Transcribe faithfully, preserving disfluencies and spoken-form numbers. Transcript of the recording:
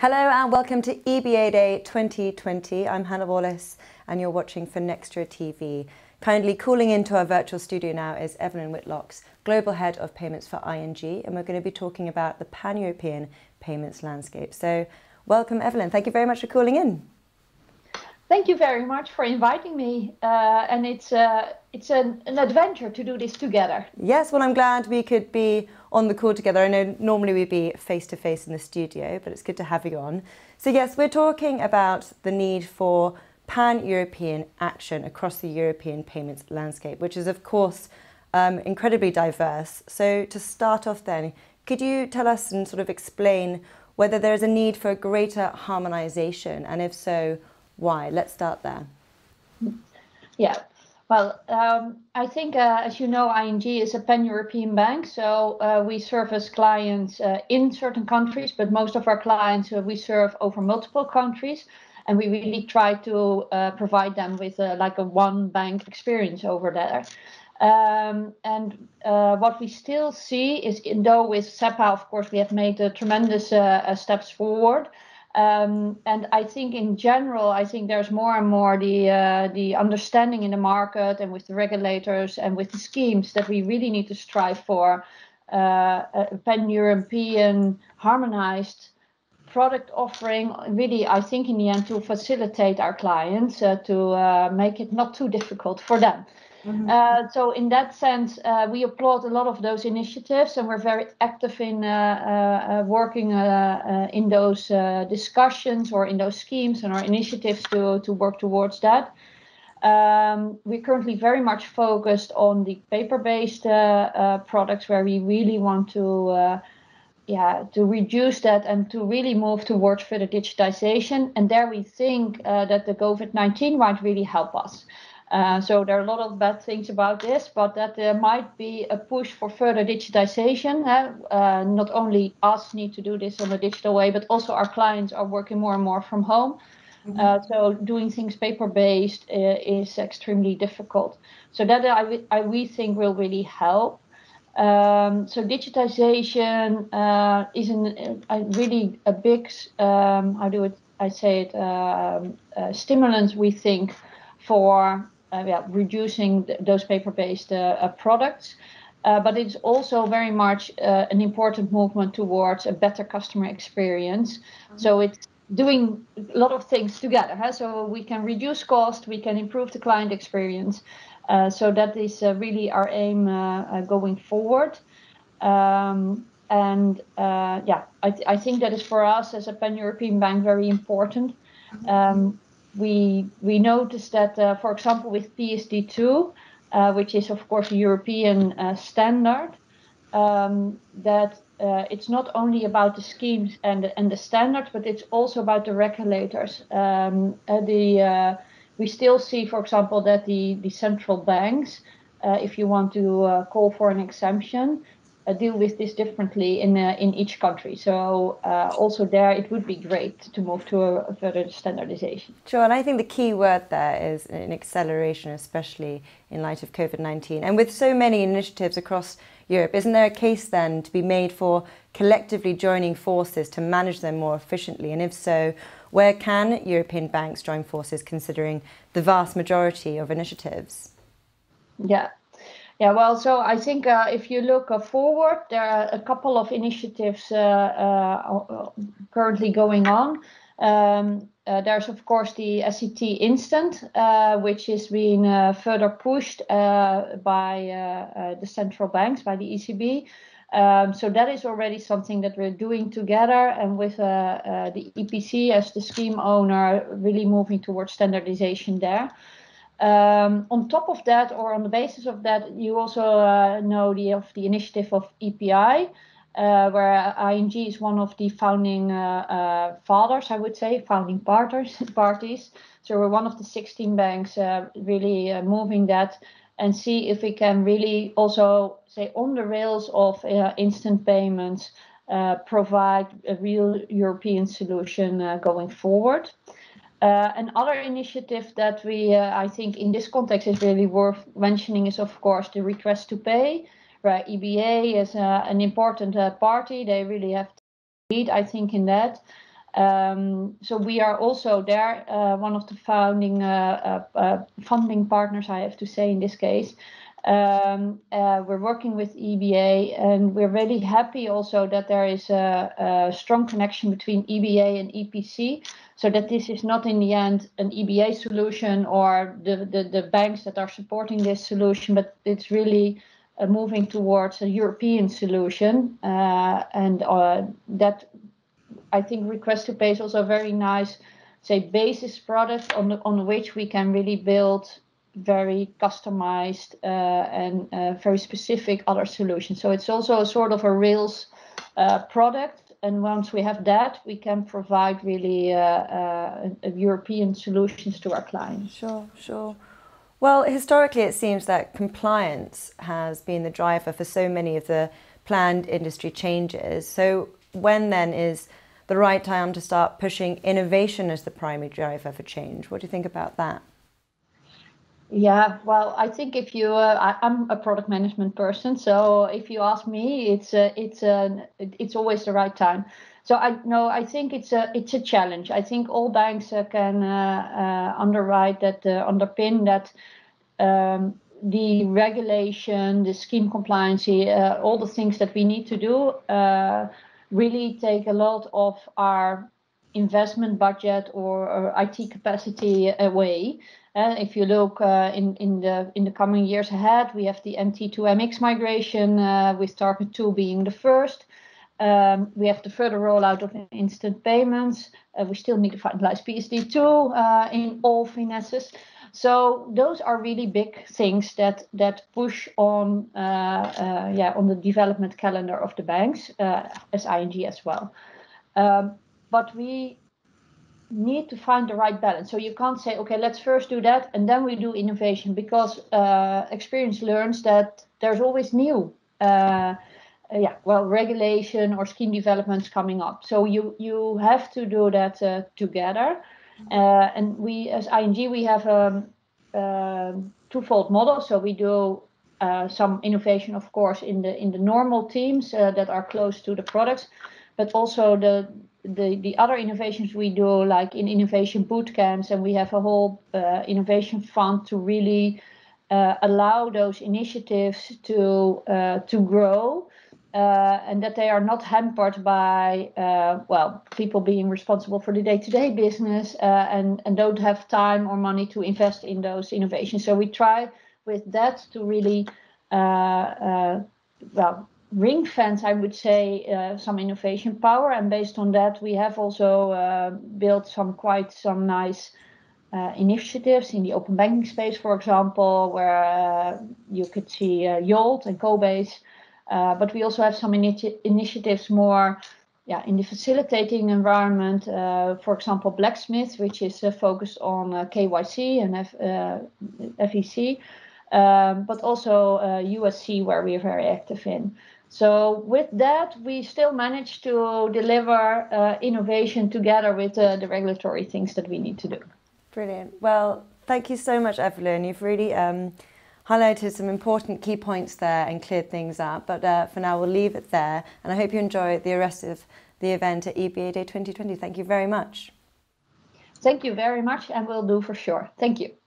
Hello and welcome to E B A Day twenty twenty. I'm Hannah Wallace and you're watching for Nextra T V. Kindly calling into our virtual studio now is Evelyn Whitlocks, Global Head of Payments for I N G, and we're going to be talking about the pan-European payments landscape. So welcome Evelyn, thank you very much for calling in. Thank you very much for inviting me, uh, and it's uh, it's an, an adventure to do this together. Yes, well I'm glad we could be on the call together. I know normally we'd be face to face in the studio, but it's good to have you on. So yes, we're talking about the need for pan-European action across the European payments landscape, which is of course um, incredibly diverse. So to start off then, could you tell us and sort of explain whether there is a need for greater harmonisation, and if so, why? Let's start there. Yeah, well, um, I think, uh, as you know, I N G is a pan-European bank, so uh, we service clients uh, in certain countries, but most of our clients uh, we serve over multiple countries, and we really try to uh, provide them with uh, like a one bank experience over there. Um, and uh, what we still see is, though with SEPA, of course, we have made uh, tremendous uh, steps forward. Um, and I think in general, I think there's more and more the uh, the understanding in the market and with the regulators and with the schemes that we really need to strive for uh, a pan-European harmonized product offering, really, I think in the end to facilitate our clients, uh, to uh, make it not too difficult for them. Mm-hmm. Uh, so in that sense, uh, we applaud a lot of those initiatives, and we're very active in uh, uh, working uh, uh, in those uh, discussions or in those schemes and our initiatives to, to work towards that. Um, we're currently very much focused on the paper-based uh, uh, products, where we really want to uh, yeah, to reduce that and to really move towards further digitization. And there we think uh, that the COVID nineteen might really help us. Uh, so there are a lot of bad things about this, but that there might be a push for further digitization. Uh, uh, not only us need to do this in a digital way, but also our clients are working more and more from home. Mm-hmm. uh, so doing things paper-based uh, is extremely difficult. So that I, I, we think will really help. Um, so digitization uh, is an, a really a big, um, how do it, I say it, um, uh, stimulant, we think, for uh, yeah, reducing th those paper-based uh, uh, products. Uh, but it's also very much uh, an important movement towards a better customer experience. Mm-hmm. So it's doing a lot of things together. Huh? So we can reduce cost, we can improve the client experience. Uh, so that is uh, really our aim uh, uh, going forward. Um, and uh, yeah, I, th I think that is for us as a pan-European bank very important. Um, we we noticed that, uh, for example, with P S D two, uh, which is of course a European uh, standard, um, that uh, it's not only about the schemes and and the standards, but it's also about the regulators. Um, uh, the uh, we still see, for example, that the the central banks, uh, if you want to uh, call for an exemption, uh, deal with this differently in uh, in each country. So uh, also there, it would be great to move to a, a further standardization. Sure, and I think the key word there is an acceleration, especially in light of COVID nineteen. And with so many initiatives across Europe, isn't there a case then to be made for collectively joining forces to manage them more efficiently? And if so, where can European banks join forces, considering the vast majority of initiatives? Yeah. Yeah, well, so I think uh, if you look uh, forward, there are a couple of initiatives uh, uh, currently going on. Um, uh, there's, of course, the S C T Instant, uh, which is being uh, further pushed uh, by uh, uh, the central banks, by the E C B. Um, so that is already something that we're doing together, and with uh, uh, the E P C as the scheme owner, really moving towards standardization there. Um, on top of that, or on the basis of that, you also uh, know the of the initiative of E P I, uh, where I N G is one of the founding uh, uh, fathers, I would say, founding partners, parties. So we're one of the sixteen banks uh, really uh, moving that, and see if we can really also, say, on the rails of uh, instant payments, uh, provide a real European solution uh, going forward. Uh, another initiative that we, uh, I think in this context is really worth mentioning is, of course, the request to pay, where E B A is uh, an important uh, party. They really have to lead, I think, in that. Um, so we are also there, uh, one of the founding uh, uh, uh, funding partners, I have to say in this case. Um, uh, we're working with E B A, and we're really happy also that there is a, a strong connection between E B A and E P C, so that this is not in the end an E B A solution or the, the, the banks that are supporting this solution, but it's really uh, moving towards a European solution. Uh, and uh, that, I think, Request to Pay is also a very nice, say, basis product on, the, on which we can really build very customized uh, and uh, very specific other solutions. So it's also a sort of a Rails uh, product. And once we have that, we can provide really uh, uh, European solutions to our clients. Sure, sure. Well, historically, it seems that compliance has been the driver for so many of the planned industry changes. So when then is the right time to start pushing innovation as the primary driver for change? What do you think about that? Yeah, well, I think if you, uh, I, I'm a product management person, so if you ask me, it's uh, it's uh, it's always the right time. So I no, I think it's a it's a challenge. I think all banks uh, can uh, uh, underwrite that, uh, underpin that um, the regulation, the scheme compliance, uh, all the things that we need to do uh, really take a lot of our investment budget or, or I T capacity away. Uh, if you look uh, in, in the in the coming years ahead, we have the M T to M X migration, uh, with Target two being the first. Um, we have the further rollout of instant payments. Uh, we still need to finalize P S D two uh, in all finesses. So those are really big things that that push on, uh, uh, yeah, on the development calendar of the banks, uh, as I N G as well. Um, but we need to find the right balance. So you can't say, okay, let's first do that and then we do innovation, because uh, experience learns that there's always new, uh, uh, yeah, well, regulation or scheme developments coming up. So you you have to do that uh, together. Uh, and we, as I N G, we have a, a twofold model. So we do uh, some innovation, of course, in the in the normal teams uh, that are close to the products, but also the the the other innovations we do, like in innovation boot camps, and we have a whole uh, innovation fund to really uh, allow those initiatives to uh, to grow. Uh, and that they are not hampered by, uh, well, people being responsible for the day-to-day business uh, and, and don't have time or money to invest in those innovations. So we try with that to really, uh, uh, well, ring fence, I would say, uh, some innovation power. And based on that, we have also uh, built some quite some nice uh, initiatives in the open banking space, for example, where uh, you could see uh, Yolt and Cobase. Uh, but we also have some initi initiatives more, yeah, in the facilitating environment. Uh, for example, Blacksmith, which is uh, focused on uh, K Y C and F, uh, F E C, um, but also uh, U S C, where we are very active in. So with that, we still manage to deliver uh, innovation together with uh, the regulatory things that we need to do. Brilliant. Well, thank you so much, Evelyn. You've really um, highlighted some important key points there and cleared things up. But uh, for now, we'll leave it there. And I hope you enjoy the rest of the event at E B A Day twenty twenty. Thank you very much. Thank you very much, and we'll do for sure. Thank you.